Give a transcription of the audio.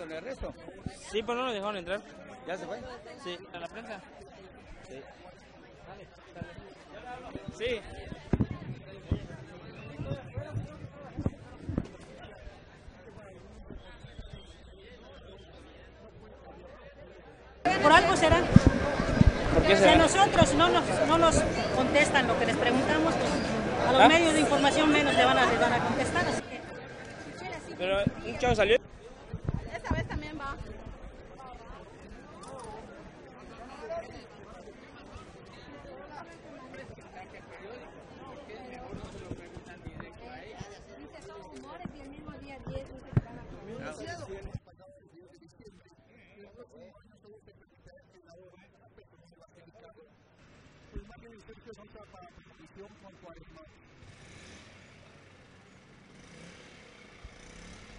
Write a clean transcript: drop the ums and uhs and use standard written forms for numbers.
con el resto. Sí, pero no nos dejaron entrar. ¿Ya se fue? Sí, a la prensa. Sí. Sí. Por algo será. ¿Por qué Si será? a nosotros no nos contestan lo que les preguntamos, pues a los medios de información menos les van a contestar. Así que... Pero un chavo salió. Esta vez también va. Pues más bien ustedes son para la competición con 40.